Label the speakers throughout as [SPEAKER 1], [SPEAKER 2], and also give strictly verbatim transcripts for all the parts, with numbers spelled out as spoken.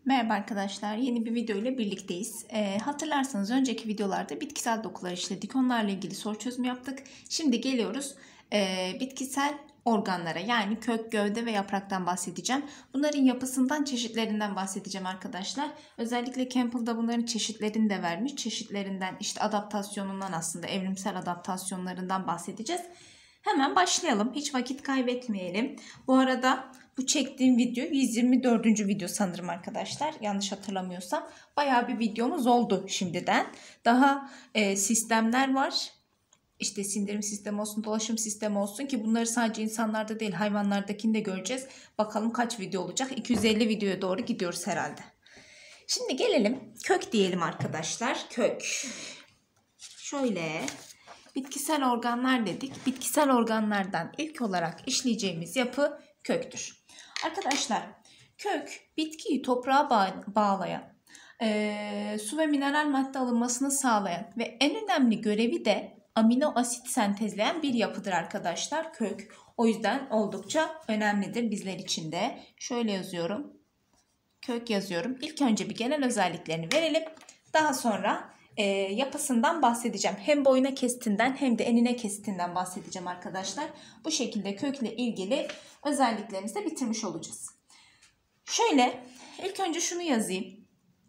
[SPEAKER 1] Merhaba arkadaşlar, yeni bir video ile birlikteyiz. Ee, hatırlarsanız önceki videolarda bitkisel dokular işledik. Onlarla ilgili soru çözümü yaptık. Şimdi geliyoruz e, bitkisel organlara, yani kök, gövde ve yapraktan bahsedeceğim. Bunların yapısından, çeşitlerinden bahsedeceğim arkadaşlar. Özellikle Campbell'da bunların çeşitlerini de vermiş. Çeşitlerinden, işte adaptasyonundan, aslında evrimsel adaptasyonlarından bahsedeceğiz. Hemen başlayalım. Hiç vakit kaybetmeyelim. Bu arada bu çektiğim video yüz yirmi dördüncü video sanırım arkadaşlar. Yanlış hatırlamıyorsam. Bayağı bir videomuz oldu şimdiden. Daha e, sistemler var. İşte sindirim sistemi olsun, dolaşım sistemi olsun, ki bunları sadece insanlarda değil hayvanlardakini de göreceğiz. Bakalım kaç video olacak? iki yüz elli videoya doğru gidiyoruz herhalde. Şimdi gelelim kök diyelim arkadaşlar. Kök. Şöyle... Bitkisel organlar dedik. Bitkisel organlardan ilk olarak işleyeceğimiz yapı köktür. Arkadaşlar, kök bitkiyi toprağa bağlayan, e, su ve mineral madde alınmasını sağlayan ve en önemli görevi de amino asit sentezleyen bir yapıdır arkadaşlar kök. O yüzden oldukça önemlidir bizler için de. Şöyle yazıyorum. Kök yazıyorum. İlk önce bir genel özelliklerini verelim. Daha sonra E, yapısından bahsedeceğim. Hem boyuna kesitinden hem de enine kesitinden bahsedeceğim arkadaşlar. Bu şekilde kökle ilgili özelliklerimizi de bitirmiş olacağız. Şöyle ilk önce şunu yazayım.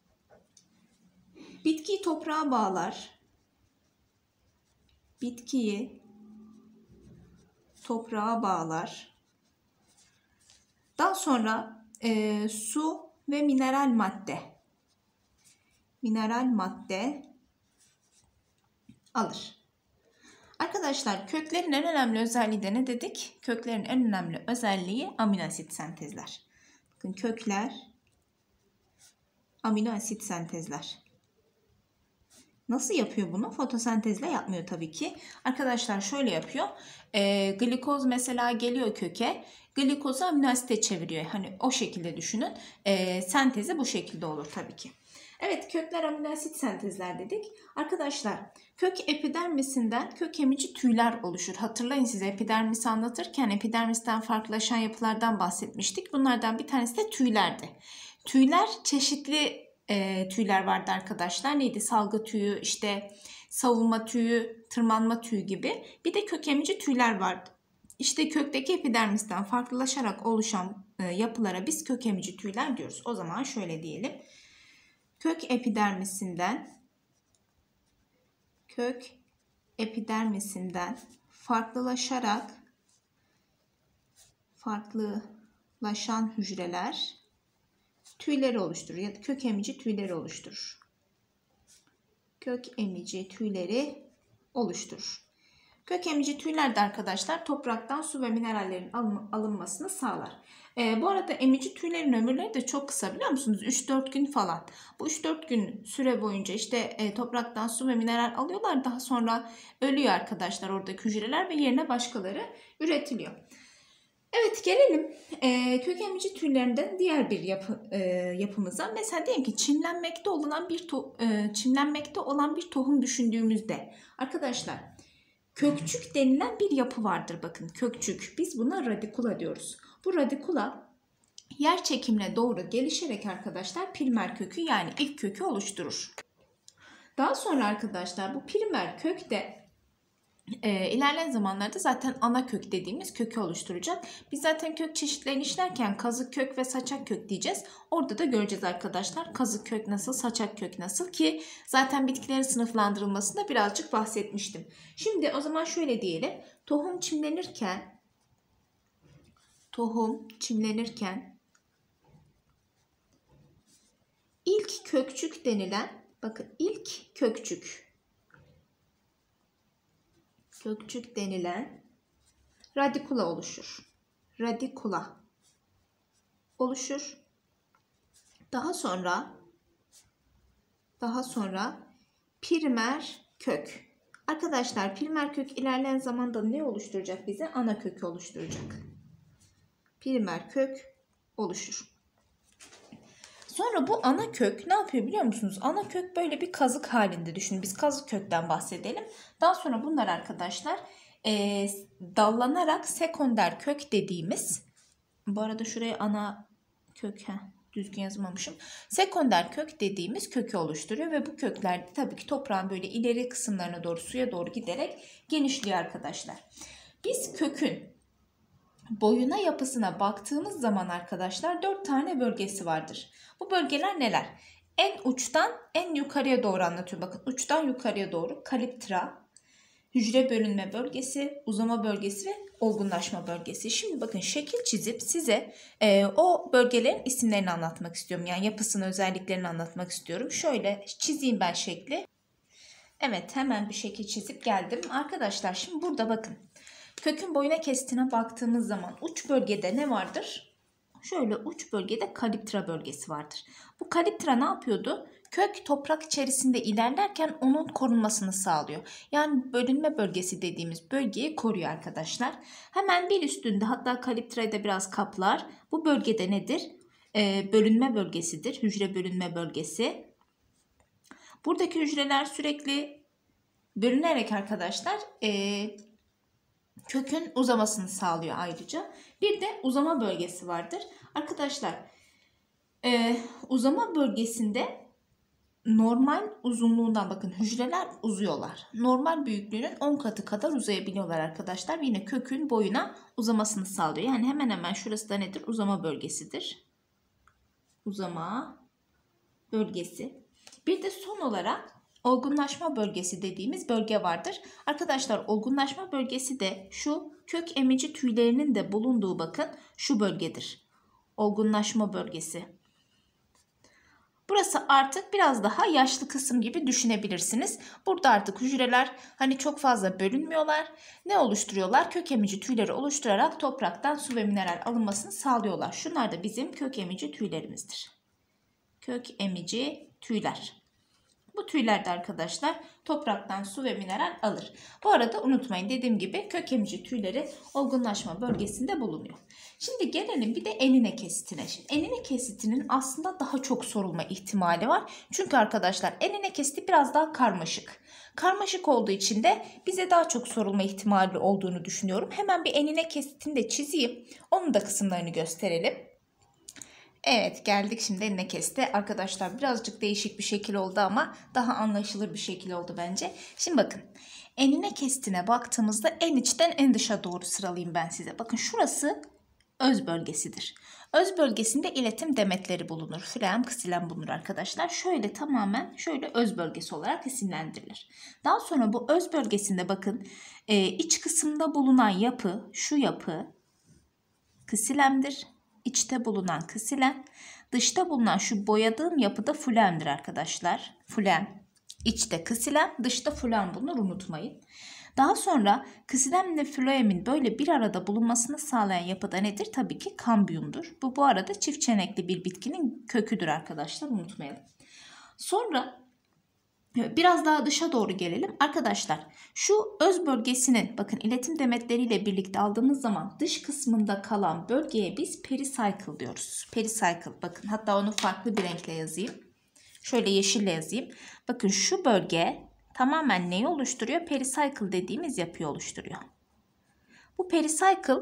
[SPEAKER 1] Bitkiyi toprağa bağlar. Bitkiyi toprağa bağlar. Daha sonra e, su ve mineral madde. Mineral madde alır. Arkadaşlar, köklerin en önemli özelliği de ne dedik? Köklerin en önemli özelliği amino asit sentezler. Bakın, kökler amino asit sentezler. Nasıl yapıyor bunu? Fotosentezle yapmıyor tabii ki. Arkadaşlar şöyle yapıyor. E, glikoz mesela geliyor köke. Glikozu amino asite çeviriyor. Hani o şekilde düşünün. E, sentezi bu şekilde olur tabii ki. Evet, kökler amino asit sentezler dedik. Arkadaşlar, kök epidermisinden kök emici tüyler oluşur. Hatırlayın, size epidermisi anlatırken epidermisten farklılaşan yapılardan bahsetmiştik. Bunlardan bir tanesi de tüylerdi. Tüyler çeşitli e, tüyler vardı arkadaşlar. Neydi? Salgı tüyü, işte savunma tüyü, tırmanma tüyü gibi. Bir de kök emici tüyler vardı. İşte kökteki epidermisten farklılaşarak oluşan e, yapılara biz kök emici tüyler diyoruz. O zaman şöyle diyelim. Kök epidermisinden kök epidermisinden farklılaşarak farklılaşan hücreler tüyleri oluşturur ya da kök emici tüyleri oluşturur. Kök emici tüyleri oluşturur. Kök emici tüyler de arkadaşlar topraktan su ve minerallerin alınmasını sağlar. E, bu arada emici tüylerin ömürleri de çok kısa, biliyor musunuz? üç dört gün falan. Bu üç dört gün süre boyunca işte e, topraktan su ve mineral alıyorlar. Daha sonra ölüyor arkadaşlar oradaki hücreler ve yerine başkaları üretiliyor. Evet, gelelim e, kök emici tüylerinden diğer bir yapı, e, yapımıza. Mesela diyelim ki çimlenmekte olan bir to, e, çimlenmekte olan bir tohum düşündüğümüzde arkadaşlar, kökçük denilen bir yapı vardır. Bakın, kökçük. Biz buna radikula diyoruz. Bu radikula yer çekimine doğru gelişerek arkadaşlar primer kökü, yani ilk kökü oluşturur. Daha sonra arkadaşlar bu primer kök de e, ilerleyen zamanlarda zaten ana kök dediğimiz kökü oluşturacak. Biz zaten kök çeşitlerini işlerken kazık kök ve saçak kök diyeceğiz. Orada da göreceğiz arkadaşlar. Kazık kök nasıl, saçak kök nasıl, ki zaten bitkilerin sınıflandırılmasında birazcık bahsetmiştim. Şimdi o zaman şöyle diyelim. Tohum çimlenirken tohum çimlenirken ilk kökçük denilen, bakın ilk kökçük kökçük denilen radikula oluşur. Radikula oluşur. Daha sonra daha sonra primer kök. Arkadaşlar, primer kök ilerleyen zamanda ne oluşturacak bize? Ana kökü oluşturacak. Primer kök oluşur. Sonra bu ana kök ne yapıyor biliyor musunuz? Ana kök böyle bir kazık halinde düşünün. Biz kazık kökten bahsedelim. Daha sonra bunlar arkadaşlar e, dallanarak sekonder kök dediğimiz, bu arada şuraya ana kök, heh, düzgün yazmamışım. Sekonder kök dediğimiz kökü oluşturuyor ve bu kökler de tabii ki toprağın böyle ileri kısımlarına doğru suya doğru giderek genişliyor arkadaşlar. Biz kökün boyuna yapısına baktığımız zaman arkadaşlar dört tane bölgesi vardır. Bu bölgeler neler? En uçtan en yukarıya doğru anlatıyorum. Bakın uçtan yukarıya doğru kaliptra, hücre bölünme bölgesi, uzama bölgesi ve olgunlaşma bölgesi. Şimdi bakın şekil çizip size e, o bölgelerin isimlerini anlatmak istiyorum. Yani yapısını, özelliklerini anlatmak istiyorum. Şöyle çizeyim ben şekli. Evet, hemen bir şekil çizip geldim. Arkadaşlar şimdi burada bakın. Kökün boyuna kestine baktığımız zaman uç bölgede ne vardır? Şöyle uç bölgede kaliptra bölgesi vardır. Bu kaliptra ne yapıyordu? Kök toprak içerisinde ilerlerken onun korunmasını sağlıyor. Yani bölünme bölgesi dediğimiz bölgeyi koruyor arkadaşlar. Hemen bir üstünde, hatta kaliptrayı da biraz kaplar. Bu bölgede nedir? Ee, bölünme bölgesidir. Hücre bölünme bölgesi. Buradaki hücreler sürekli bölünerek arkadaşlar ee, kökün uzamasını sağlıyor ayrıca. Bir de uzama bölgesi vardır. Arkadaşlar e, uzama bölgesinde normal uzunluğundan, bakın hücreler uzuyorlar. Normal büyüklüğünün on katı kadar uzayabiliyorlar arkadaşlar. Yine kökün boyuna uzamasını sağlıyor. Yani hemen hemen şurası da nedir? Uzama bölgesidir. Uzama bölgesi. Bir de son olarak olgunlaşma bölgesi dediğimiz bölge vardır. Arkadaşlar olgunlaşma bölgesi de şu kök emici tüylerinin de bulunduğu, bakın şu bölgedir. Olgunlaşma bölgesi. Burası artık biraz daha yaşlı kısım gibi düşünebilirsiniz. Burada artık hücreler hani çok fazla bölünmüyorlar. Ne oluşturuyorlar? Kök emici tüyleri oluşturarak topraktan su ve mineral alınmasını sağlıyorlar. Şunlar da bizim kök emici tüylerimizdir. Kök emici tüyler. Bu tüyler de arkadaşlar topraktan su ve mineral alır. Bu arada unutmayın, dediğim gibi kök emici tüyleri olgunlaşma bölgesinde bulunuyor. Şimdi gelelim bir de enine kesitine. Şimdi enine kesitinin aslında daha çok sorulma ihtimali var. Çünkü arkadaşlar enine kesiti biraz daha karmaşık. Karmaşık olduğu için de bize daha çok sorulma ihtimali olduğunu düşünüyorum. Hemen bir enine kesitini de çizeyim. Onun da kısımlarını gösterelim. Evet, geldik şimdi enine kesite. Arkadaşlar birazcık değişik bir şekil oldu ama daha anlaşılır bir şekil oldu bence. Şimdi bakın enine kesitine baktığımızda en içten en dışa doğru sıralayayım ben size. Bakın şurası öz bölgesidir. Öz bölgesinde iletim demetleri bulunur. Fülem, ksilem bulunur arkadaşlar. Şöyle tamamen şöyle öz bölgesi olarak isimlendirilir. Daha sonra bu öz bölgesinde bakın e, iç kısımda bulunan yapı, şu yapı ksilemdir. İçte bulunan ksilem, dışta bulunan şu boyadığım yapıda fulemdir arkadaşlar. Fulem, içte ksilem, dışta fulem bulunur, unutmayın. Daha sonra ksilemle floemin böyle bir arada bulunmasını sağlayan yapıda nedir? Tabii ki kambiyumdur. Bu bu arada çift çenekli bir bitkinin köküdür arkadaşlar, unutmayalım. Sonra biraz daha dışa doğru gelelim. Arkadaşlar şu öz bölgesinin, bakın iletim demetleriyle birlikte aldığımız zaman dış kısmında kalan bölgeye biz pericycle diyoruz. Pericycle, bakın hatta onu farklı bir renkle yazayım. Şöyle yeşille yazayım. Bakın şu bölge tamamen neyi oluşturuyor? Pericycle dediğimiz yapıyı oluşturuyor. Bu pericycle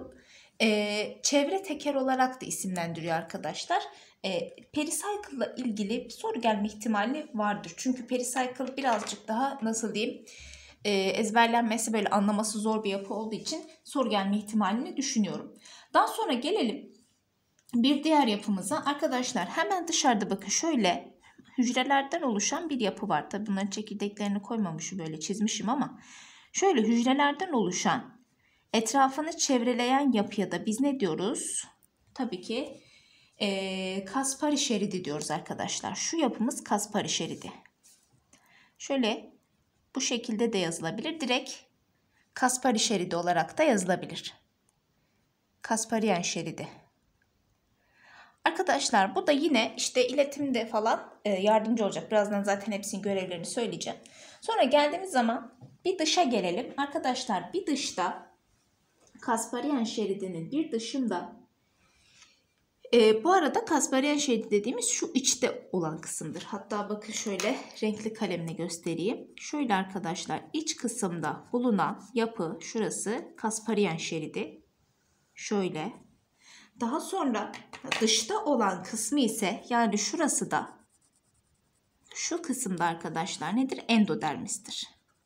[SPEAKER 1] e, çevre teker olarak da isimlendiriyor arkadaşlar. E, pericycle ile ilgili bir soru gelme ihtimali vardır. Çünkü pericycle birazcık daha nasıl diyeyim e, ezberlenmesi, böyle anlaması zor bir yapı olduğu için soru gelme ihtimalini düşünüyorum. Daha sonra gelelim bir diğer yapımıza. Arkadaşlar hemen dışarıda bakın şöyle hücrelerden oluşan bir yapı var. Tabii bunların çekirdeklerini koymamışım, böyle çizmişim ama şöyle hücrelerden oluşan, etrafını çevreleyen yapıya da biz ne diyoruz? Tabii ki e, Kaspari şeridi diyoruz arkadaşlar. Şu yapımız Kaspari şeridi. Şöyle bu şekilde de yazılabilir. Direkt Kaspari şeridi olarak da yazılabilir. Kasparian şeridi. Arkadaşlar bu da yine işte iletimde falan e, yardımcı olacak. Birazdan zaten hepsinin görevlerini söyleyeceğim. Sonra geldiğimiz zaman bir dışa gelelim. Arkadaşlar bir dışta Kasparian şeridinin bir dışında e, bu arada Kasparian şeridi dediğimiz şu içte olan kısımdır. Hatta bakın şöyle renkli kalemle göstereyim. Şöyle arkadaşlar iç kısımda bulunan yapı şurası Kasparian şeridi. Şöyle. Daha sonra dışta olan kısmı ise yani şurası da şu kısımda arkadaşlar nedir? Endodermistir.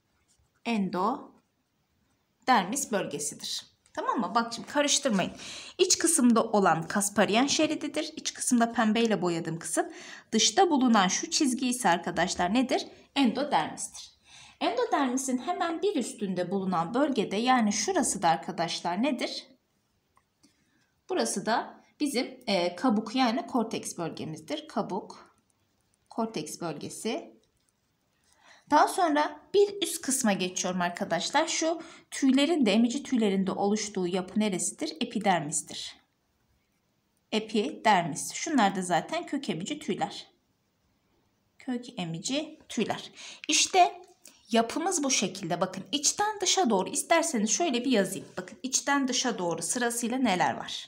[SPEAKER 1] Endodermis bölgesidir. Tamam mı? Bak şimdi karıştırmayın. İç kısımda olan Kasparian şerididir. İç kısımda pembeyle boyadığım kısım. Dışta bulunan şu çizgi ise arkadaşlar nedir? Endodermistir. Endodermisin hemen bir üstünde bulunan bölgede yani şurası da arkadaşlar nedir? Burası da bizim e, kabuk yani korteks bölgemizdir. Kabuk, korteks bölgesi. Daha sonra bir üst kısma geçiyorum arkadaşlar. Şu tüylerin de emici tüylerinde oluştuğu yapı neresidir? Epidermistir. Epidermis. Şunlar da zaten kök emici tüyler. Kök emici tüyler. İşte yapımız bu şekilde. Bakın içten dışa doğru isterseniz şöyle bir yazayım. Bakın içten dışa doğru sırasıyla neler var?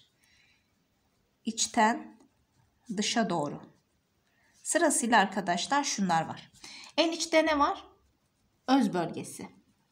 [SPEAKER 1] İçten dışa doğru. Sırasıyla arkadaşlar şunlar var. En içte ne var? Öz bölgesi.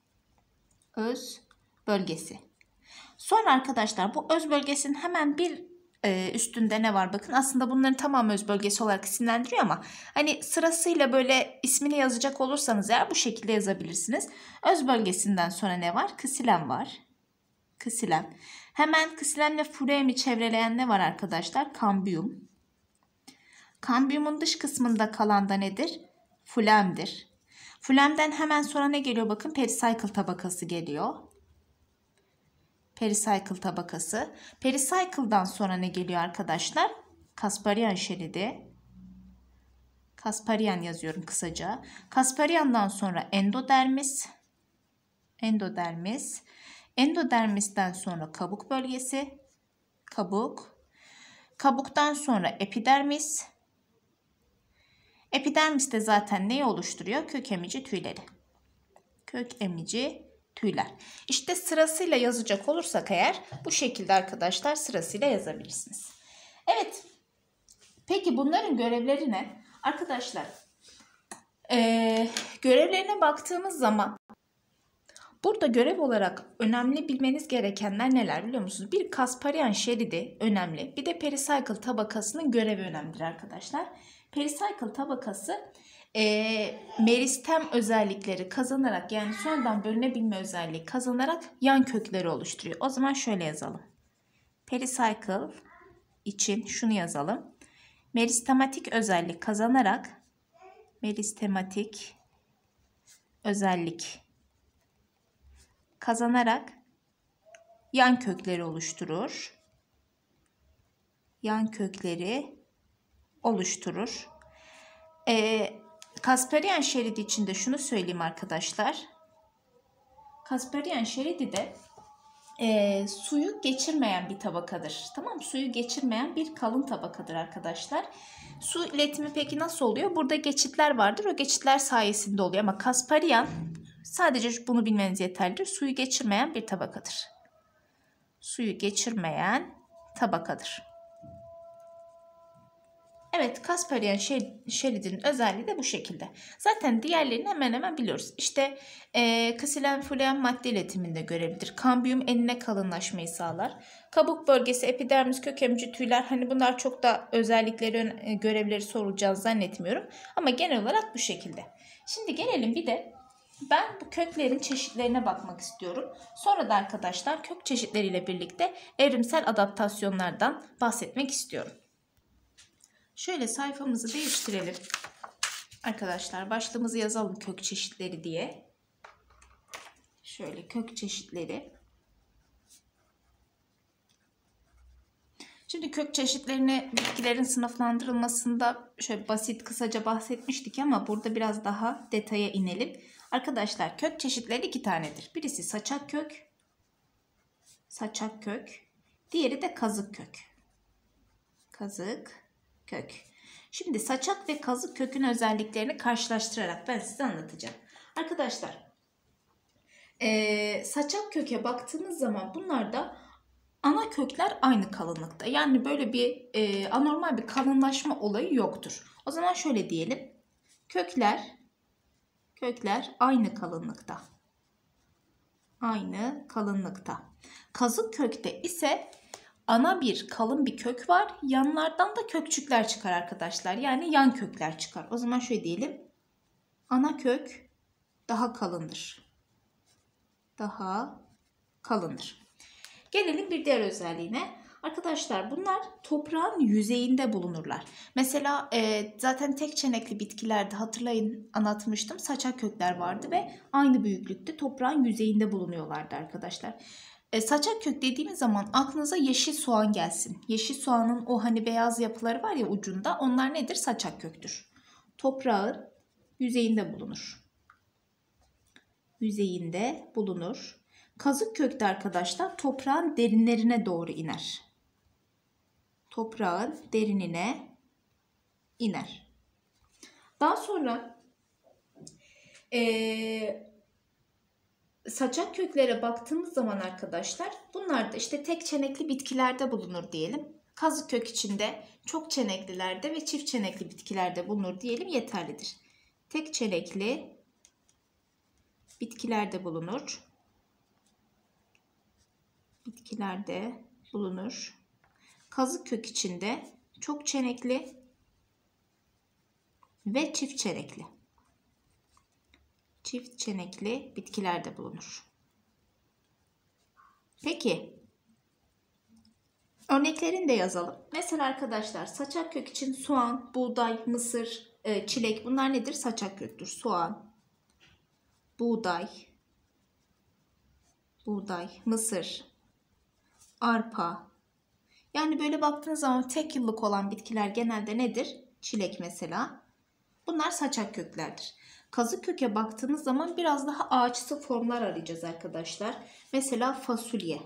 [SPEAKER 1] Öz bölgesi. Sonra arkadaşlar bu öz bölgesinin hemen bir e, üstünde ne var? Bakın aslında bunların tamamı öz bölgesi olarak isimlendiriyor ama hani sırasıyla böyle ismini yazacak olursanız eğer bu şekilde yazabilirsiniz. Öz bölgesinden sonra ne var? Ksilem var. Ksilem. Hemen ksilem ve fluemi çevreleyen ne var arkadaşlar? Kambiyum. Kambiyumun dış kısmında kalan da nedir? Flemdir. Flemden hemen sonra ne geliyor? Bakın pericycle tabakası geliyor. Pericycle tabakası. Pericycle'dan sonra ne geliyor arkadaşlar? Kasparian şeridi. Kasparian yazıyorum kısaca. Kasparian'dan sonra endodermis. Endodermis. Endodermisten sonra kabuk bölgesi. Kabuk. Kabuktan sonra epidermis. Epidermis de zaten neyi oluşturuyor? Kök emici tüyleri. Kök emici tüyler. İşte sırasıyla yazacak olursak eğer bu şekilde arkadaşlar sırasıyla yazabilirsiniz. Evet. Peki bunların görevleri ne? Arkadaşlar ee, görevlerine baktığımız zaman burada görev olarak önemli bilmeniz gerekenler neler biliyor musunuz? Bir Kasparian şeridi önemli. Bir de pericycle tabakasının görevi önemlidir arkadaşlar. Pericycle tabakası e, meristem özellikleri kazanarak yani sonradan bölünebilme özelliği kazanarak yan kökleri oluşturuyor. O zaman şöyle yazalım. Pericycle için şunu yazalım. Meristematik özellik kazanarak meristematik özellik kazanarak yan kökleri oluşturur. Yan kökleri oluşturur. Ee, Kasparian şeridi için de şunu söyleyeyim arkadaşlar. Kasparian şeridi de e, suyu geçirmeyen bir tabakadır. Tamam mı? Suyu geçirmeyen bir kalın tabakadır arkadaşlar. Su iletimi peki nasıl oluyor? Burada geçitler vardır. O geçitler sayesinde oluyor ama Kasparian sadece bunu bilmeniz yeterlidir. Suyu geçirmeyen bir tabakadır. Suyu geçirmeyen tabakadır. Evet, Kasparian şeridinin özelliği de bu şekilde. Zaten diğerlerini hemen hemen biliyoruz. İşte e, ksilem fluem madde iletiminde görevlidir. Kambiyum enine kalınlaşmayı sağlar. Kabuk bölgesi, epidermis, kök emici tüyler. Hani bunlar çok da özellikleri, görevleri sorulacağını zannetmiyorum. Ama genel olarak bu şekilde. Şimdi gelelim bir de ben bu köklerin çeşitlerine bakmak istiyorum. Sonra da arkadaşlar kök çeşitleriyle birlikte evrimsel adaptasyonlardan bahsetmek istiyorum. Şöyle sayfamızı değiştirelim. Arkadaşlar başlığımızı yazalım kök çeşitleri diye. Şöyle kök çeşitleri. Şimdi kök çeşitlerini bitkilerin sınıflandırılmasında şöyle basit kısaca bahsetmiştik ama burada biraz daha detaya inelim. Arkadaşlar kök çeşitleri iki tanedir. Birisi saçak kök. Saçak kök. Diğeri de kazık kök. Kazık kök. Şimdi saçak ve kazık kökün özelliklerini karşılaştırarak ben size anlatacağım. Arkadaşlar e, saçak köke baktığınız zaman bunlarda ana kökler aynı kalınlıkta. Yani böyle bir e, anormal bir kalınlaşma olayı yoktur. O zaman şöyle diyelim. Kökler kökler aynı kalınlıkta. Aynı kalınlıkta. Kazık kökte ise ana bir kalın bir kök var. Yanlardan da kökçükler çıkar arkadaşlar. Yani yan kökler çıkar. O zaman şöyle diyelim. Ana kök daha kalındır. Daha kalındır. Gelelim bir diğer özelliğine. Arkadaşlar bunlar toprağın yüzeyinde bulunurlar. Mesela e, zaten tek çenekli bitkilerde hatırlayın anlatmıştım. Saçak kökler vardı ve aynı büyüklükte toprağın yüzeyinde bulunuyorlardı arkadaşlar. E, saçak kök dediğimiz zaman aklınıza yeşil soğan gelsin. Yeşil soğanın o hani beyaz yapıları var ya ucunda, onlar nedir? Saçak köktür. Toprağın yüzeyinde bulunur. Yüzeyinde bulunur. Kazık kökte arkadaşlar toprağın derinlerine doğru iner. Toprağın derinine iner. Daha sonra ee, saçak köklere baktığımız zaman arkadaşlar bunlar da işte tek çenekli bitkilerde bulunur diyelim. Kazık kök içinde çok çeneklilerde ve çift çenekli bitkilerde bulunur diyelim yeterlidir. Tek çenekli bitkilerde bulunur. Bitkilerde bulunur. Kazık kök içinde çok çenekli ve çift çenekli. Çift çenekli bitkilerde bulunur. Peki örneklerini de yazalım. Mesela arkadaşlar saçak kök için soğan, buğday, mısır, çilek bunlar nedir? Saçak köktür. Soğan, buğday, buğday, mısır, arpa. Yani böyle baktığınız zaman tek yıllık olan bitkiler genelde nedir? Çilek mesela. Bunlar saçak köklerdir. Kazık köke baktığınız zaman biraz daha ağaçsı formlar arayacağız arkadaşlar. Mesela fasulye.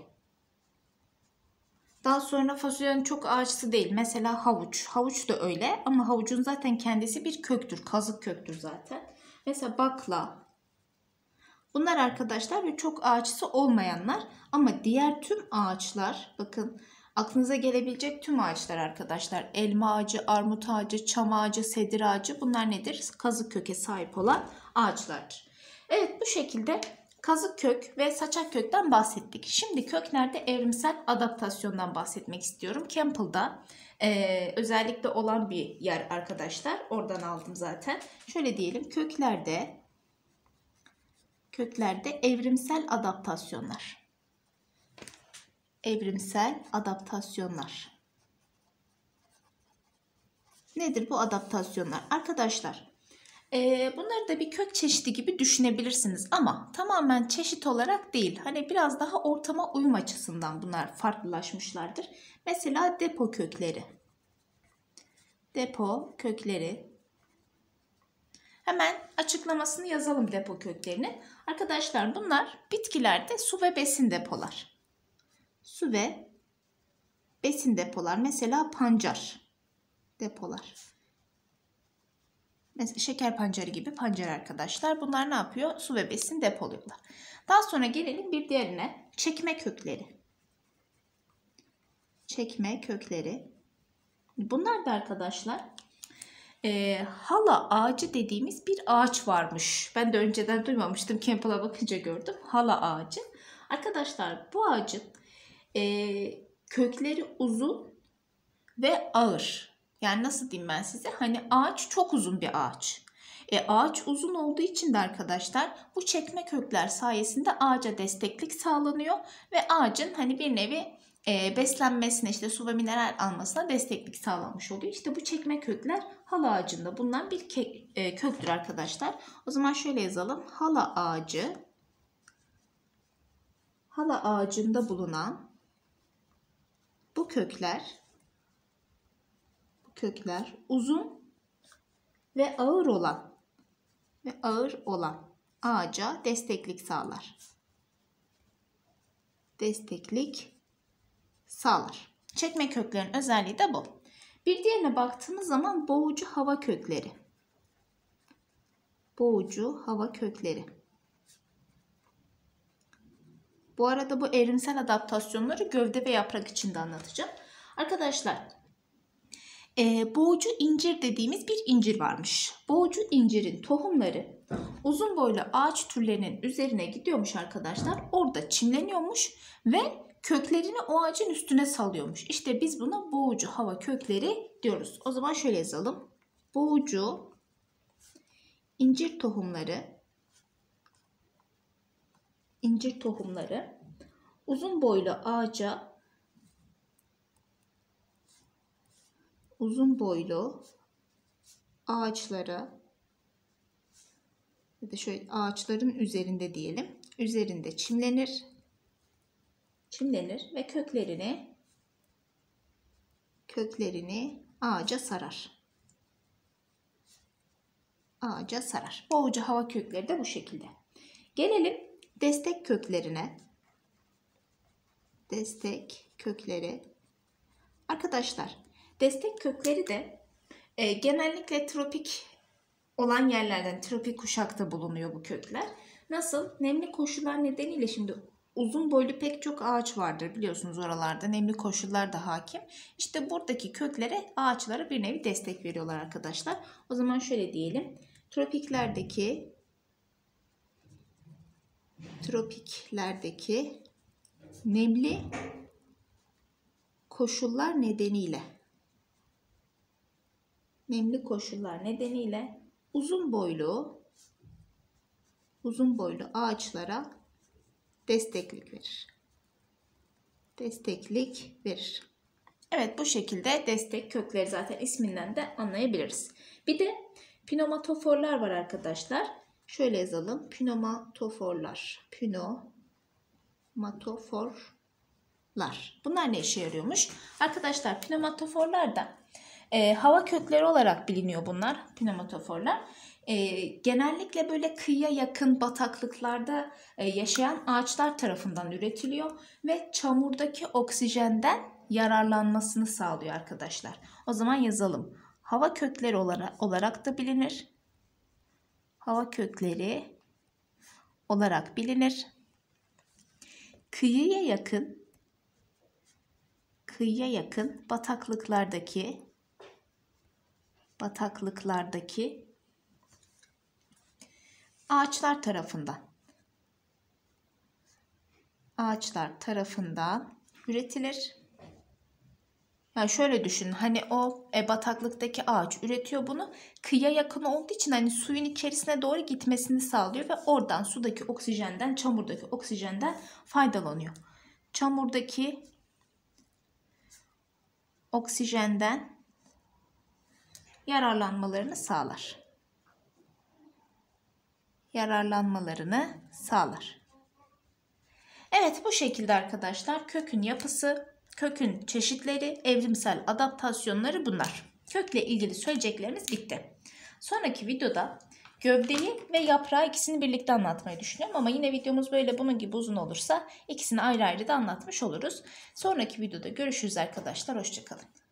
[SPEAKER 1] Daha sonra fasulyenin çok ağaçsı değil. Mesela havuç. Havuç da öyle ama havucun zaten kendisi bir köktür. Kazık köktür zaten. Mesela bakla. Bunlar arkadaşlar ve çok ağaçsı olmayanlar ama diğer tüm ağaçlar, bakın aklınıza gelebilecek tüm ağaçlar arkadaşlar, elma ağacı, armut ağacı, çam ağacı, sedir ağacı bunlar nedir? Kazık köke sahip olan ağaçlardır. Evet, bu şekilde kazık kök ve saçak kökten bahsettik. Şimdi köklerde evrimsel adaptasyondan bahsetmek istiyorum. Campbell'da e, özellikle olan bir yer arkadaşlar. Oradan aldım zaten. Şöyle diyelim, köklerde köklerde evrimsel adaptasyonlar. Evrimsel adaptasyonlar. Nedir bu adaptasyonlar? Arkadaşlar e, bunları da bir kök çeşidi gibi düşünebilirsiniz ama tamamen çeşit olarak değil. Hani biraz daha ortama uyum açısından bunlar farklılaşmışlardır. Mesela depo kökleri. Depo kökleri. Hemen açıklamasını yazalım depo köklerini. Arkadaşlar bunlar bitkilerde su ve besin depolar. Su ve besin depolar. Mesela pancar depolar. Mesela şeker pancarı gibi pancar arkadaşlar. Bunlar ne yapıyor? Su ve besin depoluyorlar. Daha sonra gelelim bir diğerine. Çekme kökleri. Çekme kökleri. Bunlar da arkadaşlar e, hala ağacı dediğimiz bir ağaç varmış. Ben de önceden duymamıştım. Campbell'a bakınca gördüm. Hala ağacı. Arkadaşlar bu ağacın e, kökleri uzun ve ağır. Yani nasıl diyeyim ben size? Hani ağaç çok uzun bir ağaç. E, ağaç uzun olduğu için de arkadaşlar bu çekme kökler sayesinde ağaca desteklik sağlanıyor ve ağacın hani bir nevi e, beslenmesine, işte su ve mineral almasına desteklik sağlanmış oluyor. İşte bu çekme kökler hala ağacında bulunan bir ke- e, köktür arkadaşlar. O zaman şöyle yazalım. Hala ağacı, hala ağacında bulunan bu kökler kökler uzun ve ağır olan ve ağır olan ağaca desteklik sağlar. Desteklik sağlar. Çekme köklerin özelliği de bu. Bir diğerine baktığımız zaman boğucu hava kökleri. Boğucu hava kökleri. Bu arada bu evrimsel adaptasyonları gövde ve yaprak içinde anlatacağım. Arkadaşlar E, boğucu incir dediğimiz bir incir varmış. Boğucu incirin tohumları uzun boylu ağaç türlerinin üzerine gidiyormuş arkadaşlar. Orada çimleniyormuş ve köklerini o ağacın üstüne salıyormuş. İşte biz buna boğucu hava kökleri diyoruz. O zaman şöyle yazalım. Boğucu incir tohumları incir tohumları uzun boylu ağaca uzun boylu ağaçlara ya da şöyle ağaçların üzerinde diyelim. Üzerinde çimlenir. Çimlenir ve köklerini köklerini ağaca sarar. Ağaca sarar. Boğucu hava kökleri de bu şekilde. Gelelim destek köklerine. Destek kökleri. Arkadaşlar, destek kökleri de e, genellikle tropik olan yerlerden, tropik kuşakta bulunuyor bu kökler. Nasıl? Nemli koşullar nedeniyle şimdi uzun boylu pek çok ağaç vardır biliyorsunuz oralarda. Nemli koşullar da hakim. İşte buradaki köklere, ağaçlara bir nevi destek veriyorlar arkadaşlar. O zaman şöyle diyelim. Tropiklerdeki tropiklerdeki nemli koşullar nedeniyle nemli koşullar nedeniyle uzun boylu uzun boylu ağaçlara desteklik verir. Desteklik verir. Evet, bu şekilde destek kökleri zaten isminden de anlayabiliriz. Bir de pneumatoforlar var arkadaşlar. Şöyle yazalım. Pneumatoforlar. Pneumatoforlar. Bunlar ne işe yarıyormuş? Arkadaşlar pneumatoforlar da e, hava kökleri olarak biliniyor bunlar. Pneumatoforlar. E, genellikle böyle kıyıya yakın bataklıklarda e, yaşayan ağaçlar tarafından üretiliyor ve çamurdaki oksijenden yararlanmasını sağlıyor arkadaşlar. O zaman yazalım. Hava kökleri olarak, olarak da bilinir. Hava kökleri olarak bilinir. Kıyıya yakın kıyıya yakın bataklıklardaki bataklıklardaki ağaçlar tarafından ağaçlar tarafından üretilir. Yani şöyle düşün, hani o e, bataklıktaki ağaç üretiyor bunu, kıyıya yakın olduğu için hani suyun içerisine doğru gitmesini sağlıyor ve oradan sudaki oksijenden, çamurdaki oksijenden faydalanıyor. Çamurdaki oksijenden yararlanmalarını sağlar. Yararlanmalarını sağlar. Evet, bu şekilde arkadaşlar kökün yapısı, kökün çeşitleri, evrimsel adaptasyonları bunlar. Kökle ilgili söyleyeceklerimiz bitti. Sonraki videoda gövdeyi ve yaprağı ikisini birlikte anlatmayı düşünüyorum. Ama yine videomuz böyle bunun gibi uzun olursa ikisini ayrı ayrı da anlatmış oluruz. Sonraki videoda görüşürüz arkadaşlar. Hoşça kalın.